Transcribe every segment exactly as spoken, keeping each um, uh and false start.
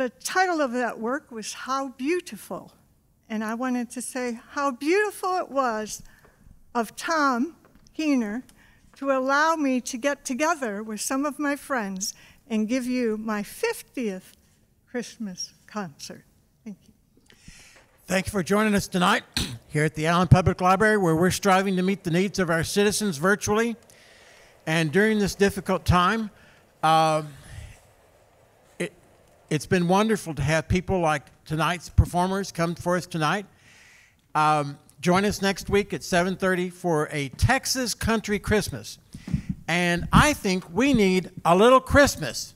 the title of that work was How Beautiful. And I wanted to say how beautiful it was of Tom Keener to allow me to get together with some of my friends and give you my fiftieth Christmas concert. Thank you. Thank you for joining us tonight here at the Allen Public Library, where we're striving to meet the needs of our citizens virtually. And during this difficult time, uh, it, it's been wonderful to have people like tonight's performers come for us tonight. Um, join us next week at seven thirty for a Texas Country Christmas. And I think we need a little Christmas.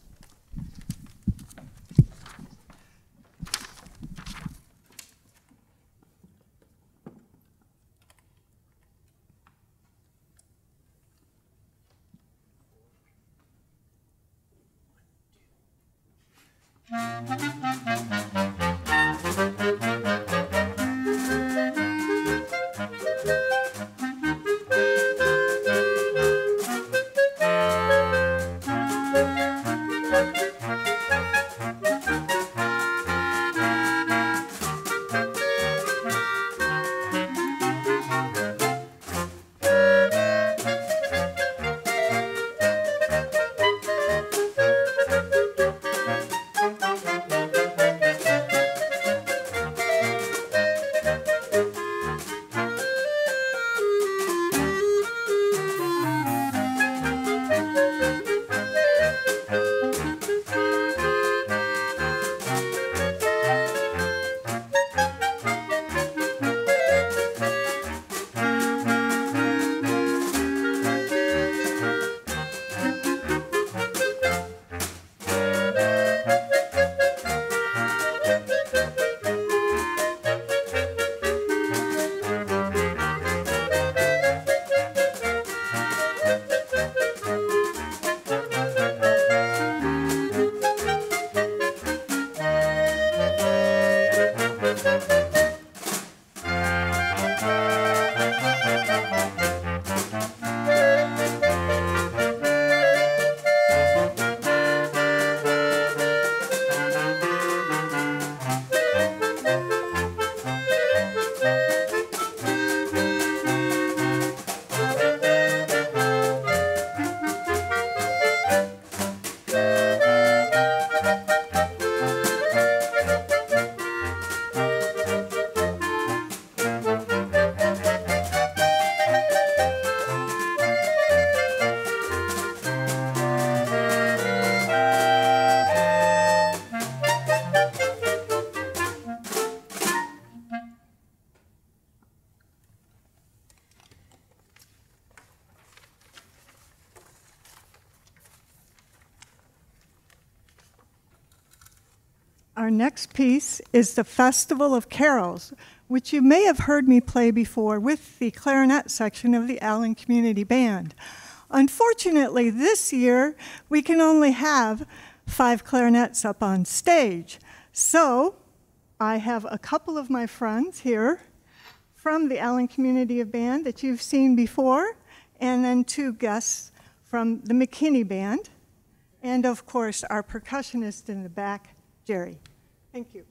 Our next piece is the Festival of Carols, which you may have heard me play before with the clarinet section of the Allen Community Band. Unfortunately, this year, we can only have five clarinets up on stage. So I have a couple of my friends here from the Allen Community Band that you've seen before, and then two guests from the McKinney Band, and of course, our percussionist in the back, Jerry. Thank you.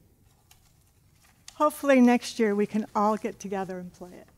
Hopefully next year we can all get together and play it.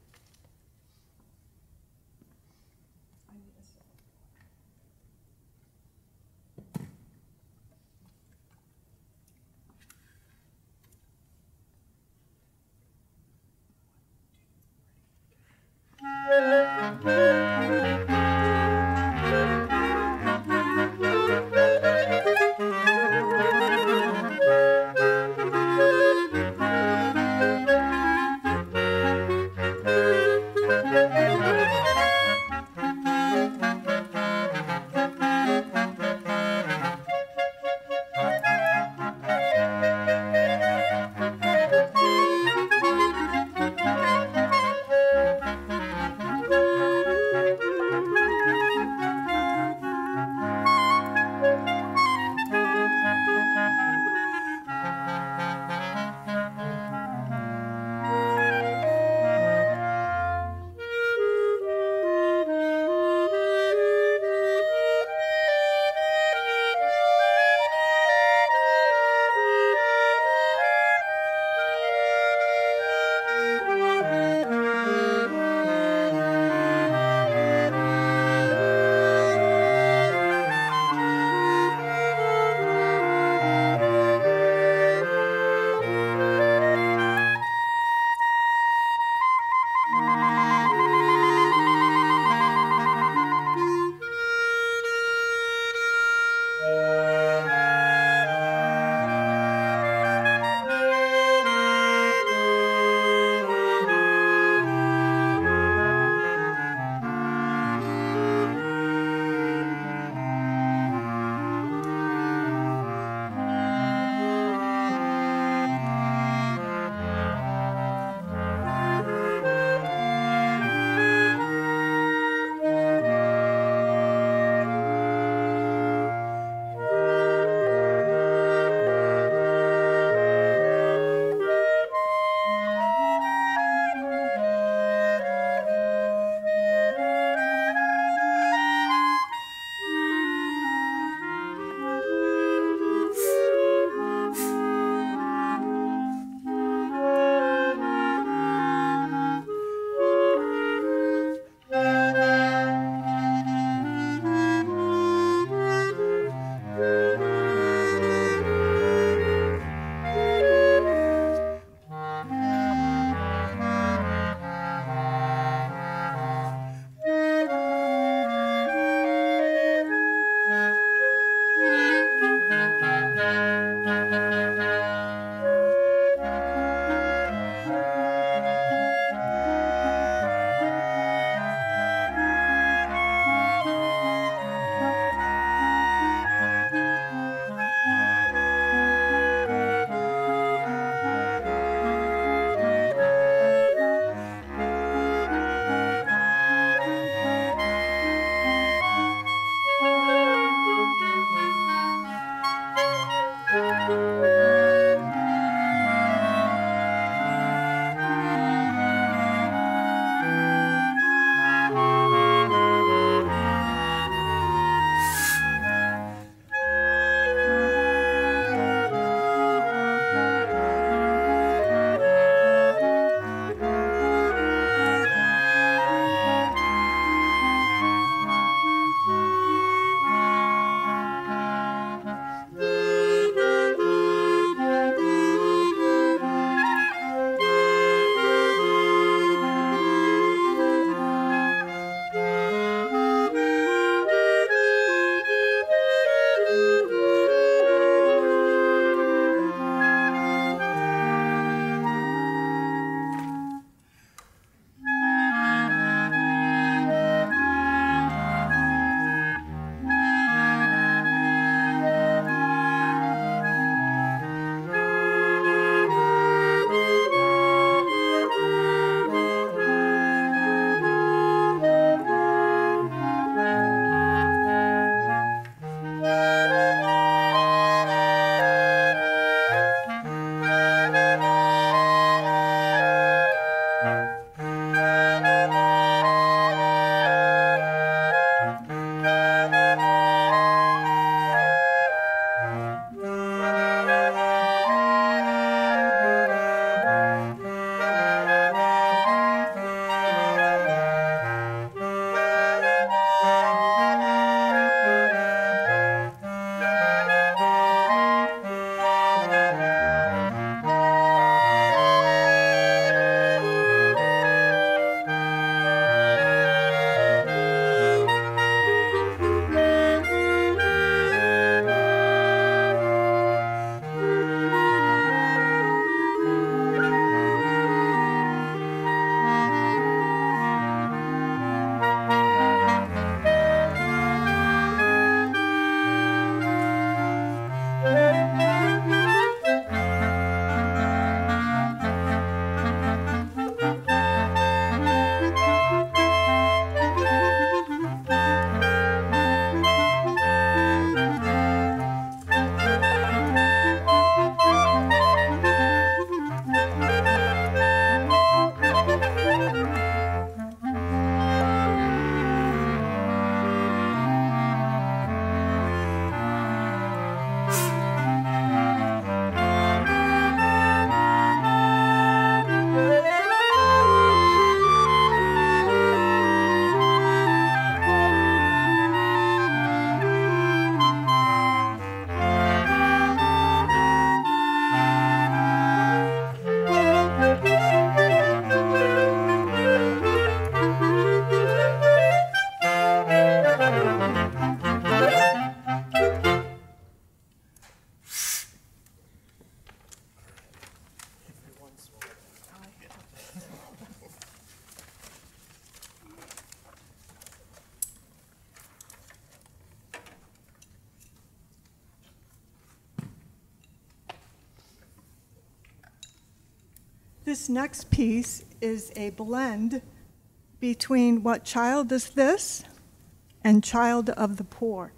This next piece is a blend between What Child Is This and Child of the Poor.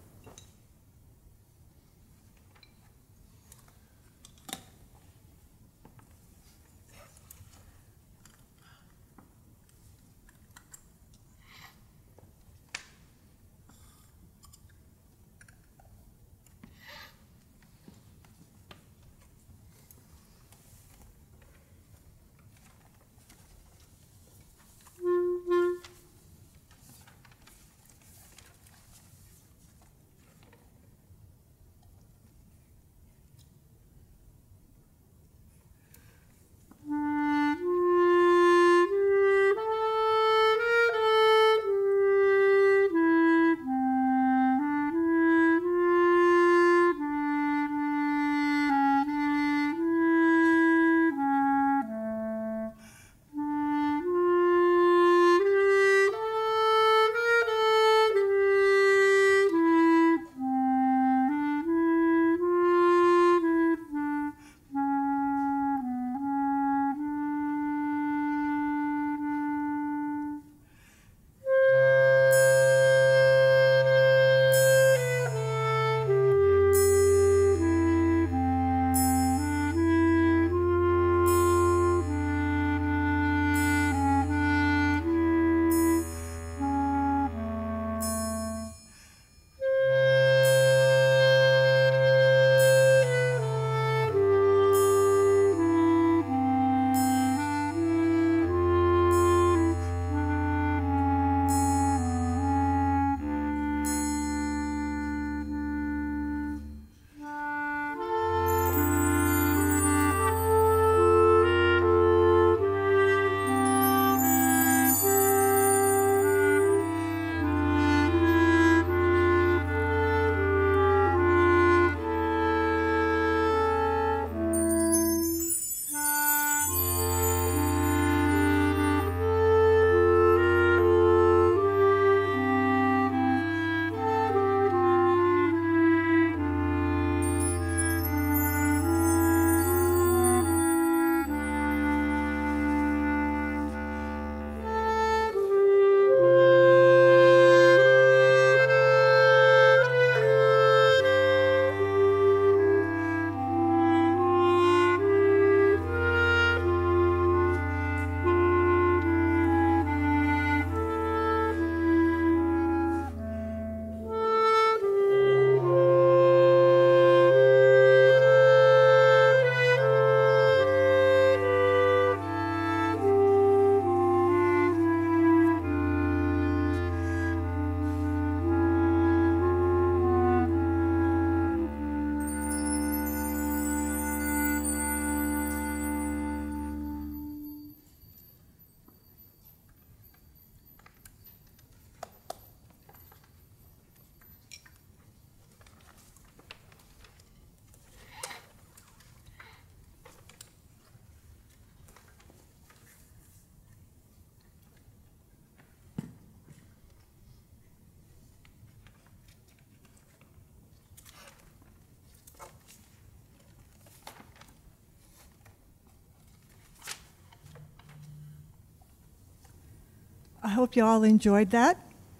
I hope you all enjoyed that.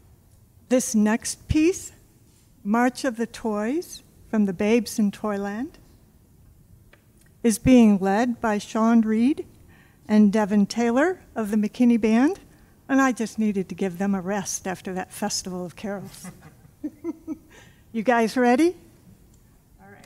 This next piece, March of the Toys from the Babes in Toyland, is being led by Sean Reed and Devin Taylor of the McKinney Band, and I just needed to give them a rest after that Festival of Carols. You guys ready? All right.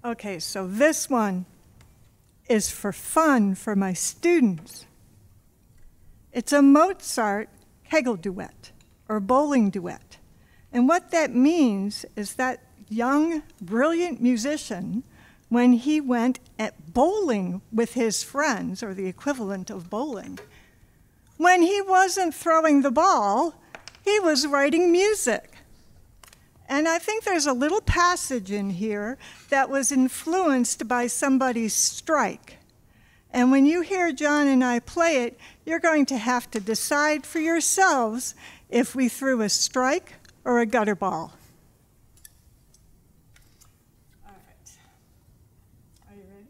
Okay, so this one is for fun for my students. It's a Mozart Kegel duet, or bowling duet. And what that means is that young, brilliant musician, when he went at bowling with his friends, or the equivalent of bowling, when he wasn't throwing the ball, he was writing music. And I think there's a little passage in here that was influenced by somebody's strike. And when you hear John and I play it, you're going to have to decide for yourselves if we threw a strike or a gutter ball. All right. Are you ready?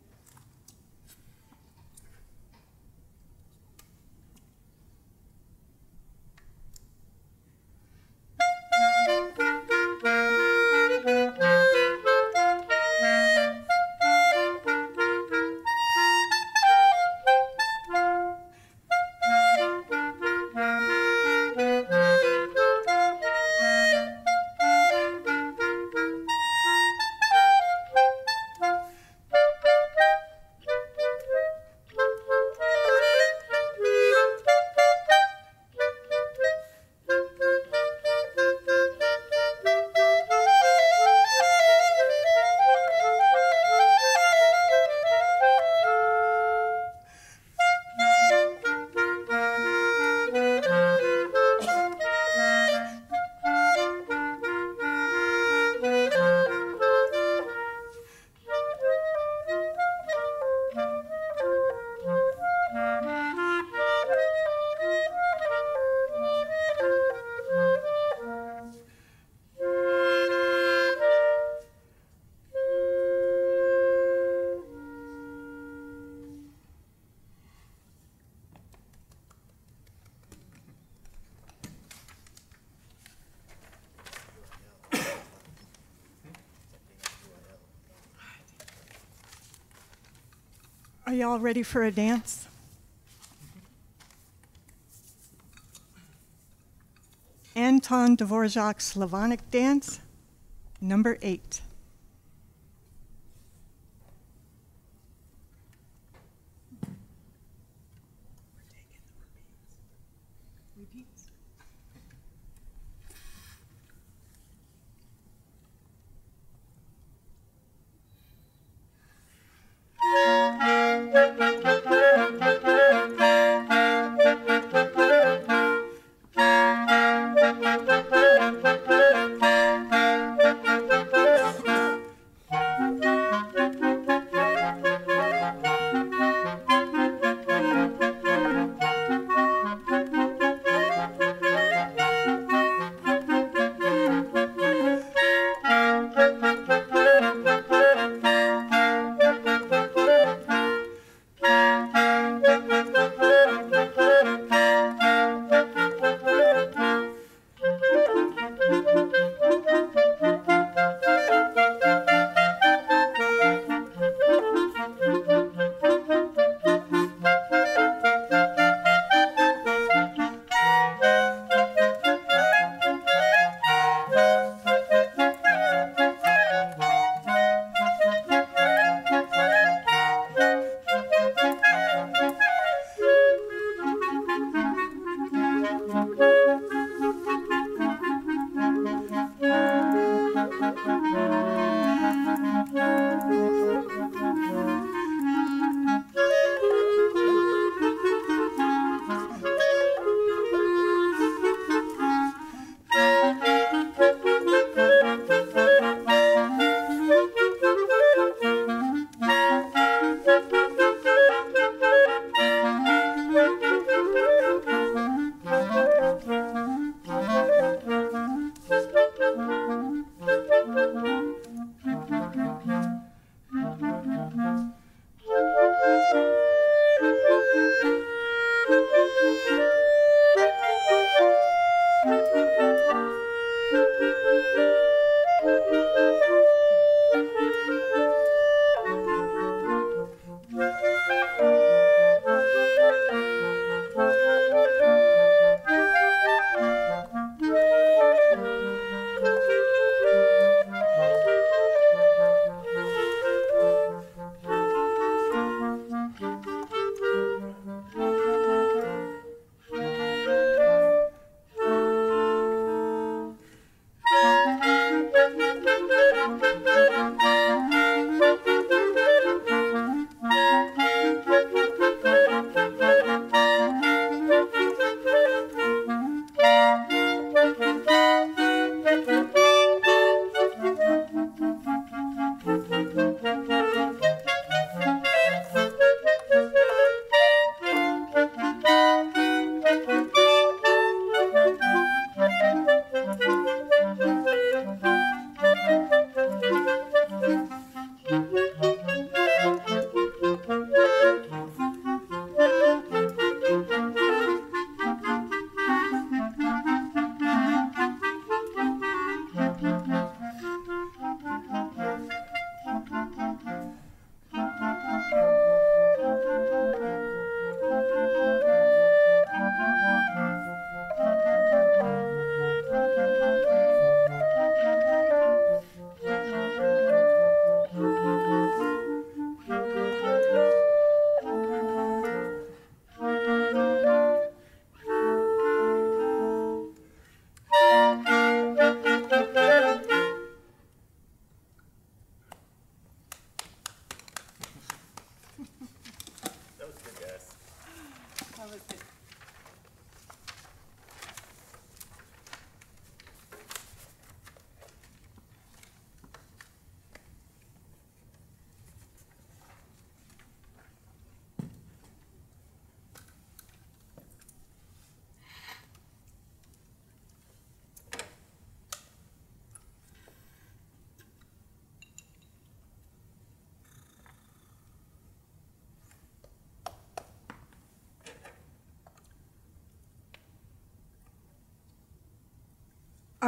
Are y'all ready for a dance? Anton Dvorak's Slavonic Dance, number eight. Repeats.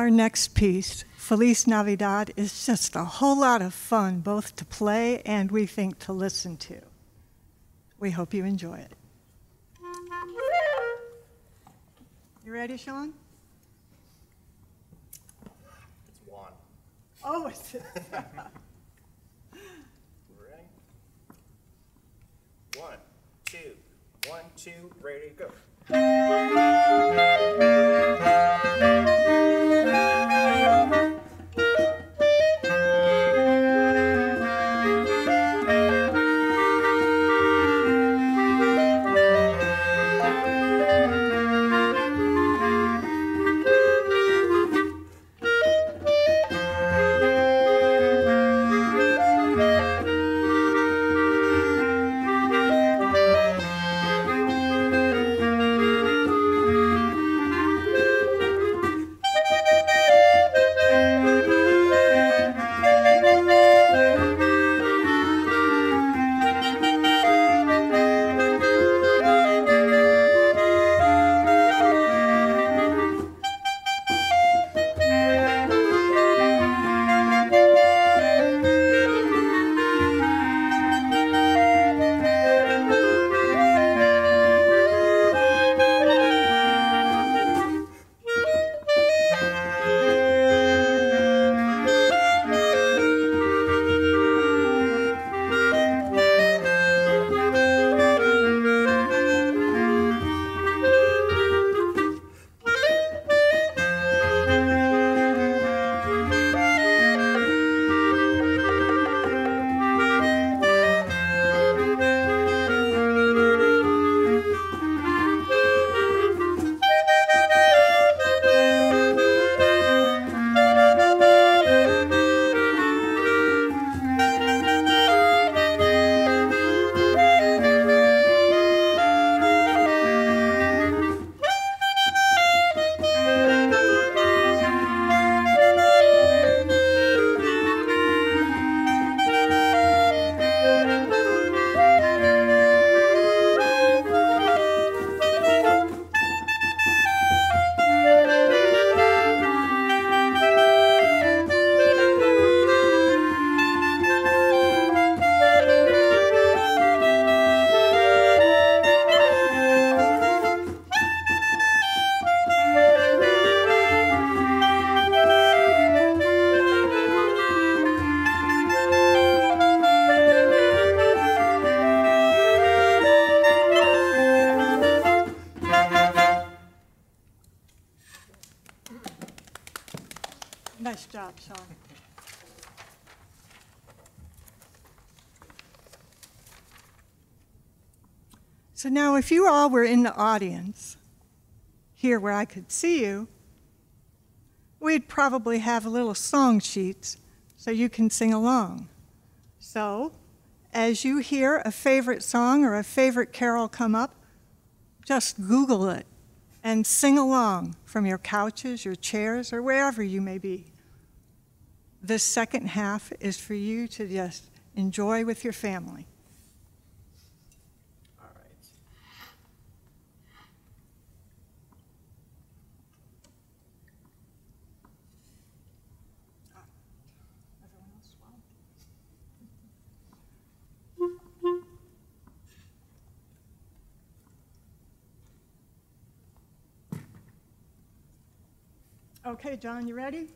our next piece, Feliz Navidad, is just a whole lot of fun, both to play and we think to listen to. We hope you enjoy it. You ready, Sean? It's one. Oh, it's Ready? One, two, one, two, ready, go. nice job, Sean. So now if you all were in the audience, here where I could see you, we'd probably have little song sheets so you can sing along. So as you hear a favorite song or a favorite carol come up, just Google it and sing along from your couches, your chairs, or wherever you may be. This second half is for you to just enjoy with your family. All right. Everyone else swallow? Okay, John, you ready?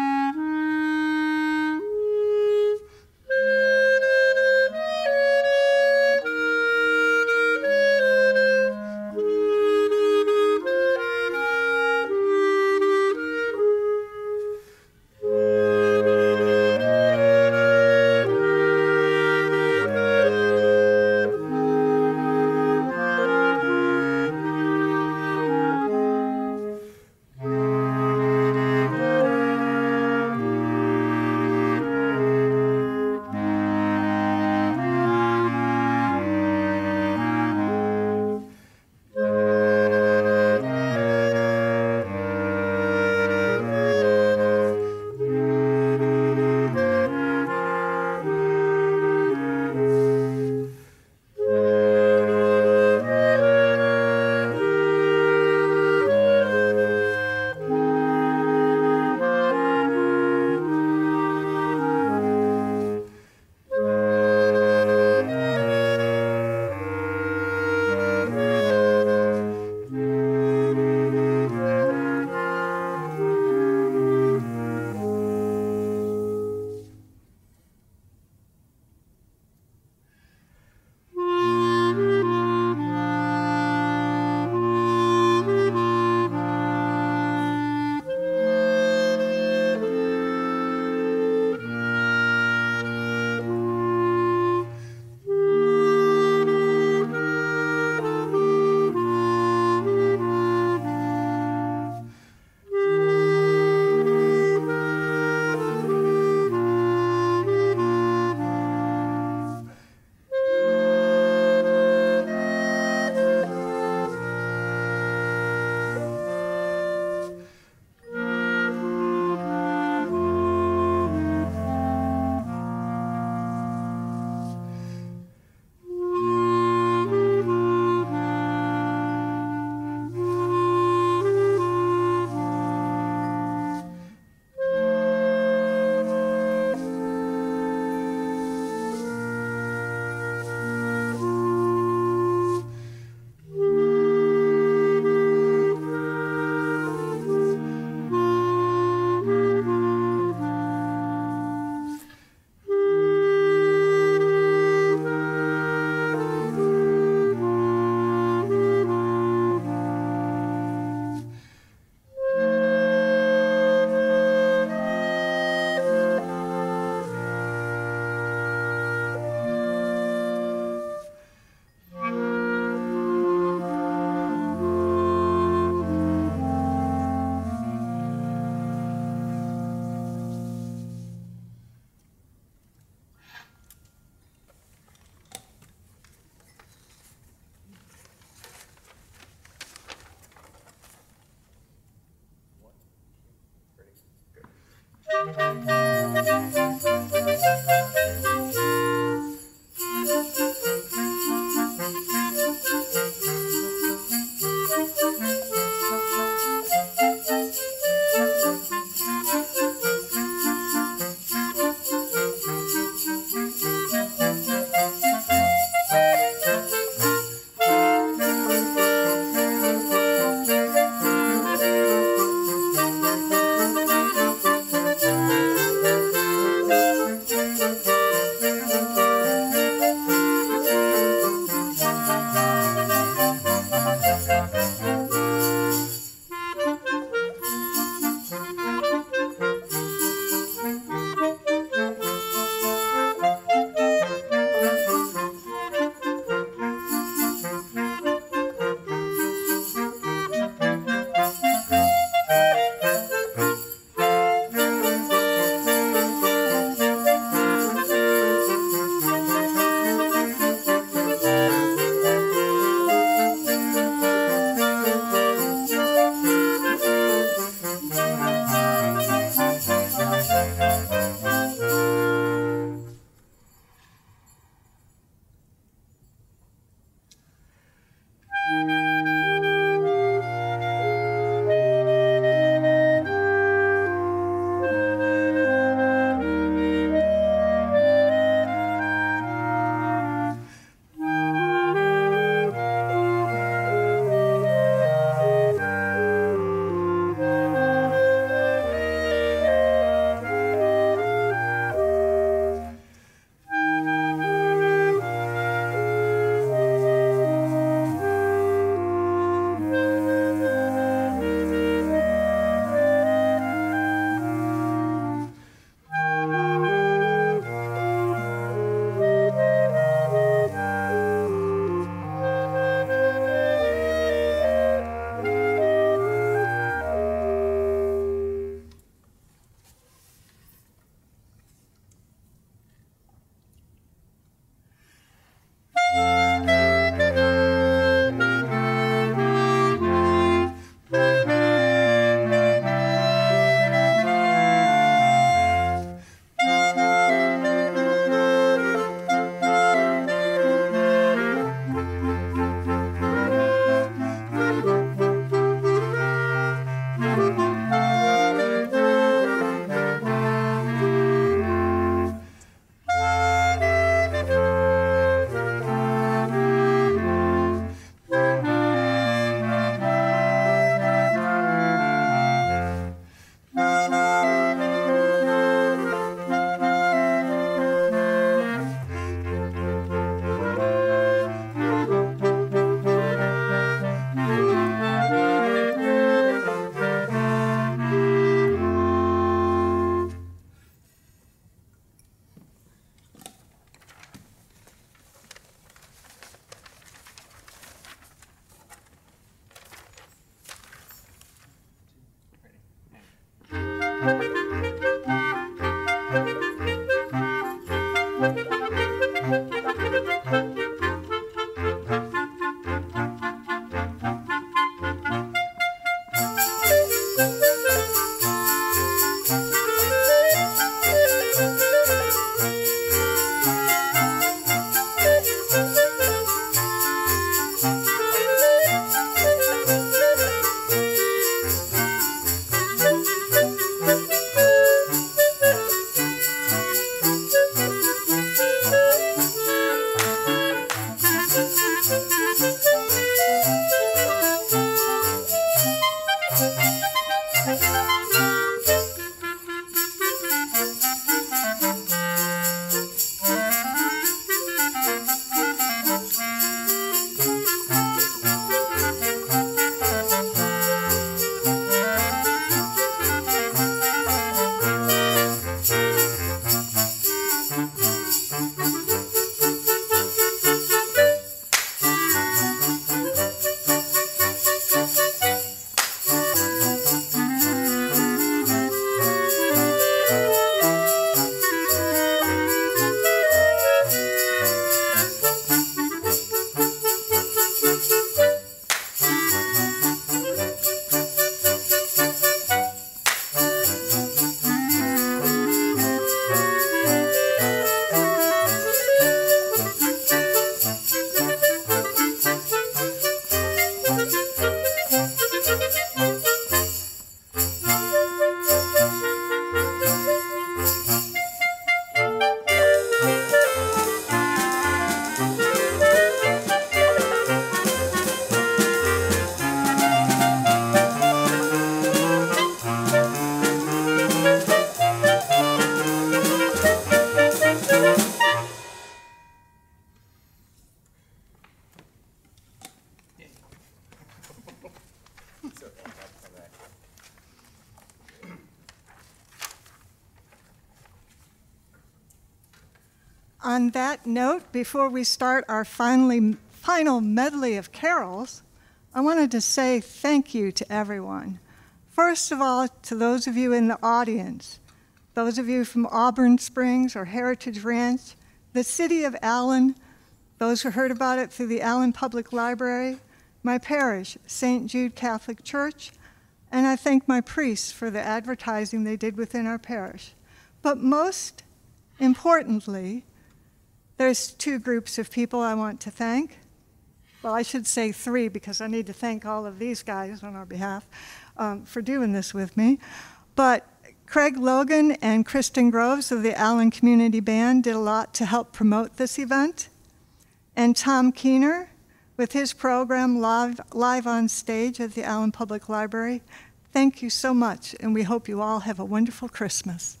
on that note, before we start our finally, final medley of carols, I wanted to say thank you to everyone. First of all, to those of you in the audience, those of you from Auburn Springs or Heritage Ranch, the city of Allen, those who heard about it through the Allen Public Library, my parish, Saint Jude Catholic Church, and I thank my priests for the advertising they did within our parish. But most importantly, there's two groups of people I want to thank. Well, I should say three, because I need to thank all of these guys on our behalf um, for doing this with me. But Craig Logan and Kristen Groves of the Allen Community Band did a lot to help promote this event. And Tom Keener, with his program live, live on stage at the Allen Public Library. Thank you so much, and we hope you all have a wonderful Christmas.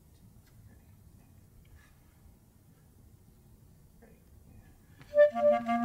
Ready?